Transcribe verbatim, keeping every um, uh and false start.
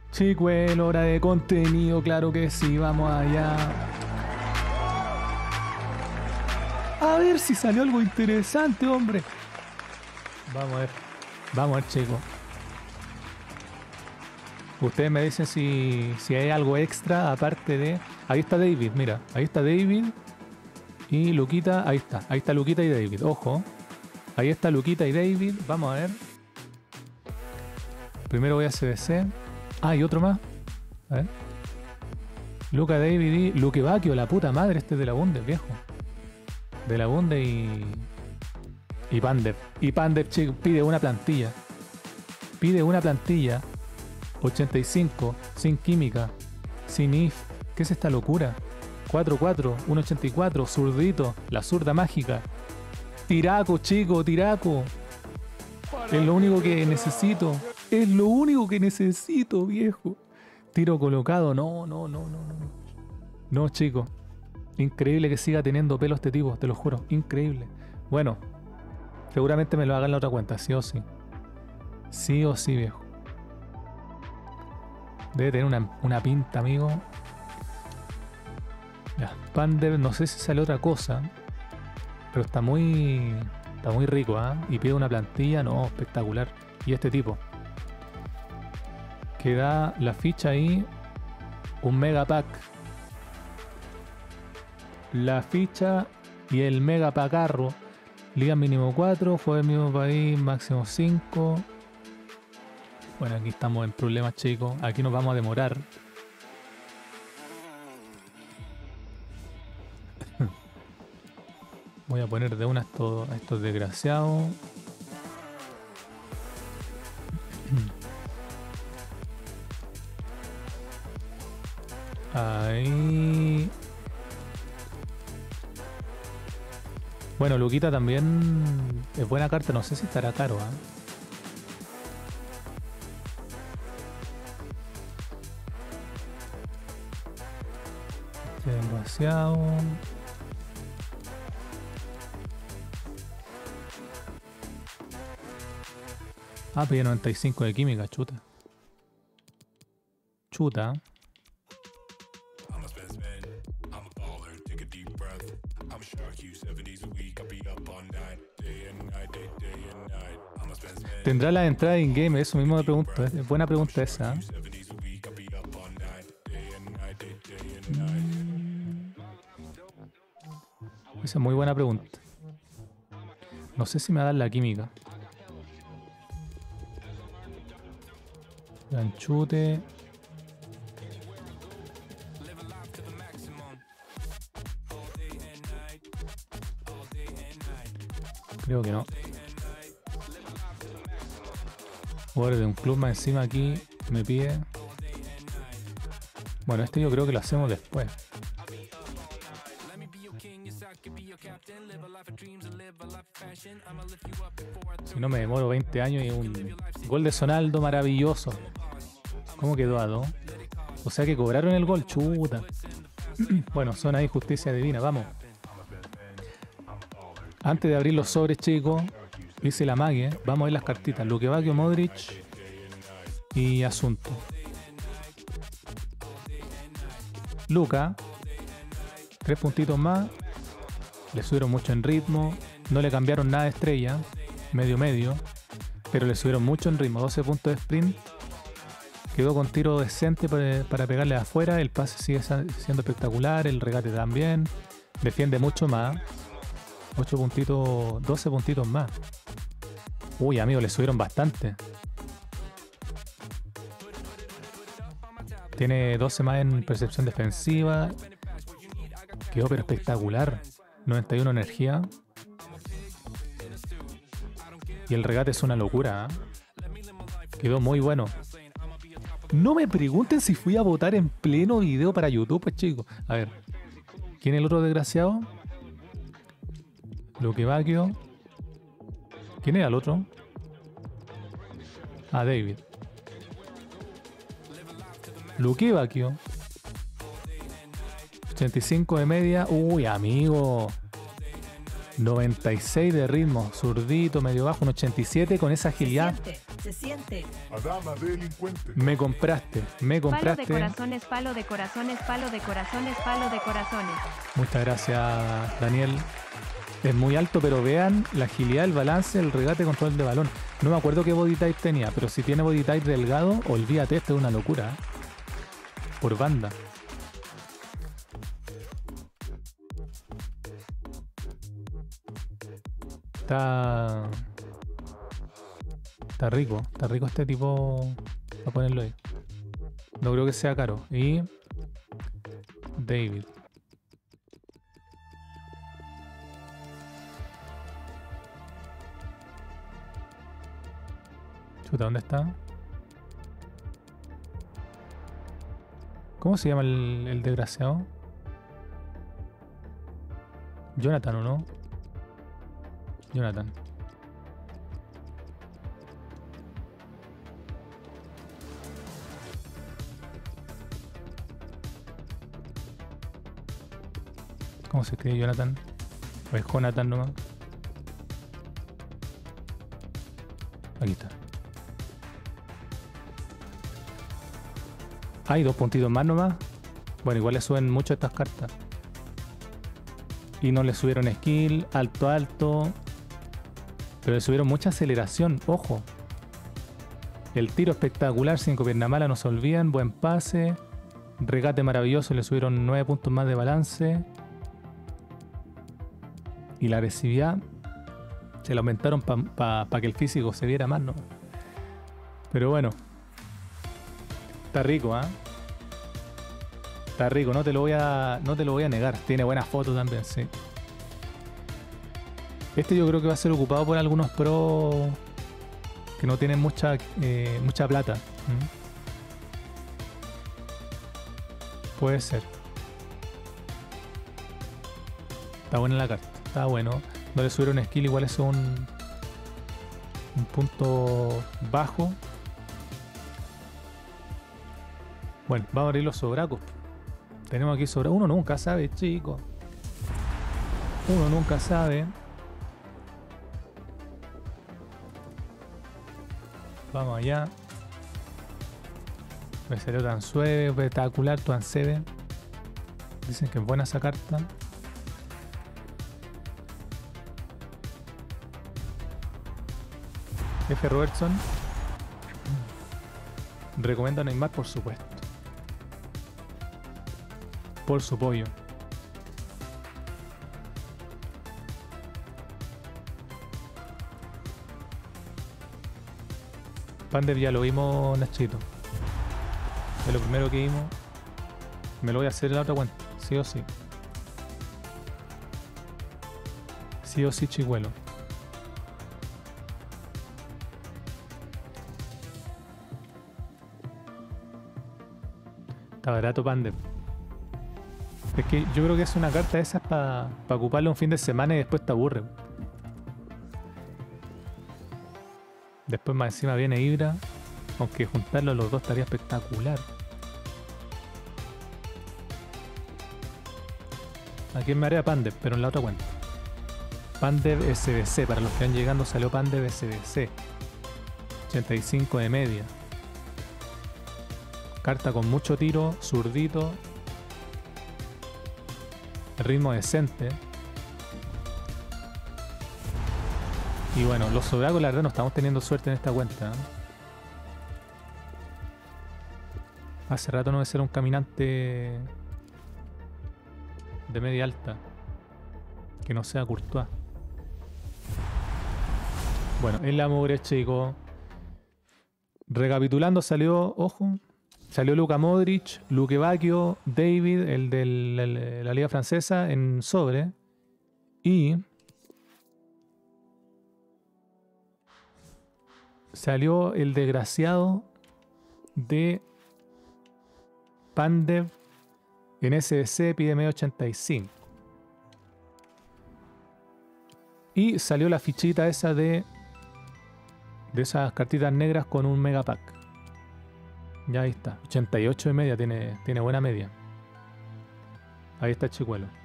Chicuelo, hora de contenido, claro que sí, vamos allá. A ver si salió algo interesante, hombre. Vamos a ver, vamos a ver, chicos. Ustedes me dicen si, si hay algo extra aparte de... Ahí está David, mira, ahí está David. Y Luquita, ahí está, ahí está Luquita y David, ojo. Ahí está Luquita y David, vamos a ver. Primero voy a C B C. Ah, y otro más. A ver. Luca, David y Luque Bacchio, la puta madre, este es de la Bundes, viejo. De la Bundes y... Y Pandev. Y Pandev, chico, pide una plantilla. Pide una plantilla. ochenta y cinco, sin química, sin I F. ¿Qué es esta locura? cuatro cuatro, uno ochenta y cuatro, zurdito, la zurda mágica. Tiraco, chico, tiraco. Es lo único que necesito. Es lo único que necesito, viejo. Tiro colocado. No, no, no, no, no. No, chico. Increíble que siga teniendo pelo este tipo, te lo juro. Increíble. Bueno, seguramente me lo hagan en la otra cuenta, sí o sí. Sí o sí, viejo. Debe tener una, una pinta, amigo. Ya, Pandev, no sé si sale otra cosa. Pero está muy... Está muy rico, ¿ah? ¿eh? Y pide una plantilla, no, espectacular. Y este tipo. Que da la ficha ahí. Un mega pack. La ficha y el mega pacarro. Liga mínimo cuatro, juega el mismo país, máximo cinco. Bueno, aquí estamos en problemas, chicos. Aquí nos vamos a demorar. Voy a poner de una a estos, a estos desgraciados. Ahí. Bueno, Luquita también es buena carta. No sé si estará caro, ¿eh? Demasiado. Ah, pide noventa y cinco de química, chuta. Chuta. ¿Tendrá la entrada in-game? Eso mismo me pregunto. Es buena pregunta esa. Esa es muy buena pregunta. No sé si me va a dar la química. Ganchute. Creo que no. Jugador de un club más encima aquí me pide. Bueno, este yo creo que lo hacemos después. Si no me demoro veinte años y un gol de Sonaldo maravilloso. ¿Cómo quedó a dos? O sea que cobraron el gol, chuta. Bueno, son ahí justicia divina, vamos. Antes de abrir los sobres, chicos, hice la magia. Vamos a ver las cartitas. Luque Bacchio, Modric y Asunto. Luca, tres puntitos más. Le subieron mucho en ritmo. No le cambiaron nada de estrella. Medio medio. Pero le subieron mucho en ritmo. doce puntos de sprint. Quedó con tiro decente para, para pegarle afuera. El pase sigue siendo espectacular. El regate también. Defiende mucho más. ocho puntitos, doce puntitos más. Uy, amigo, le subieron bastante. Tiene doce más en percepción defensiva. Quedó pero espectacular. noventa y uno energía. Y el regate es una locura, ¿eh? Quedó muy bueno. No me pregunten si fui a votar en pleno video para YouTube, pues chicos. A ver. ¿Quién es el otro desgraciado? Luque Bacchio. ¿Quién era el otro? Ah, David. Luque Bacchio. ochenta y cinco de media. Uy, amigo. noventa y seis de ritmo. Zurdito, medio bajo. Un ochenta y siete con esa agilidad. Se siente. Adama delincuente. Me compraste, me Palo compraste. de corazones, palo de corazones, palo de corazones, palo de corazones. Muchas gracias, Daniel. Es muy alto, pero vean la agilidad, el balance, el regate, control de balón. No me acuerdo qué body type tenía, pero si tiene body type delgado, olvídate, esto es una locura. ¿eh? Por banda. Está... Está rico, está rico este tipo para ponerlo ahí. No creo que sea caro. Y... David. Chuta, ¿dónde está? ¿Cómo se llama el, el desgraciado? Jonathan, ¿o no? Jonathan. ¿Cómo se escribe Jonathan? ¿O es Jonathan nomás? Aquí está. Hay dos puntitos más nomás. Bueno, igual le suben mucho estas cartas. Y no le subieron skill, alto, alto. Pero le subieron mucha aceleración, ojo. El tiro espectacular, cinco pierna mala, no se olvidan. Buen pase. Regate maravilloso, le subieron nueve puntos más de balance. Y la agresividad se la aumentaron para pa, pa que el físico se viera más, ¿no? Pero bueno. Está rico, ¿ah? ¿eh? Está rico, no te lo voy a. No te lo voy a negar. Tiene buenas fotos también, sí. Este yo creo que va a ser ocupado por algunos pros que no tienen mucha, eh, mucha plata. ¿Mm? Puede ser. Está buena la carta. Está bueno. No le subieron skill, igual es un, un punto bajo. Bueno, vamos a abrir los sobracos. Tenemos aquí sobra. Uno nunca sabe, chicos. Uno nunca sabe. Vamos allá. Me salió tan suave, espectacular, Tuancebe. Dicen que es buena esa carta. F. Robertson. Recomiendo a Neymar, por supuesto. Por su pollo. Pandev ya lo vimos, Nachito. Es lo primero que vimos. Me lo voy a hacer en la otra cuenta, sí o sí. Sí o sí, chihuelo. Está barato Pandev. Es que yo creo que es una carta de esas para pa ocuparla un fin de semana y después te aburre. Después más encima viene Hydra. Aunque juntarlo los dos estaría espectacular. Aquí me haré Pandev, pero en la otra cuenta. Pandev S B C. Para los que van llegando salió Pandev S B C. ochenta y cinco de media. Carta con mucho tiro, zurdito. Ritmo decente. Y bueno, los sobracos la verdad no estamos teniendo suerte en esta cuenta, ¿eh? Hace rato no voy a ser un caminante de media alta que no sea Courtois. Bueno, en la mugre, chicos. Recapitulando, salió, ojo, salió Luka Modric, Luke Bacchio, David, el de la, la Liga Francesa, en sobre. Y salió el desgraciado de Pandev en S B C, pide medio ochenta y cinco. Y salió la fichita esa de de esas cartitas negras con un mega pack. Ya ahí está. ochenta y ocho de media, tiene, tiene buena media. Ahí está el chicuelo.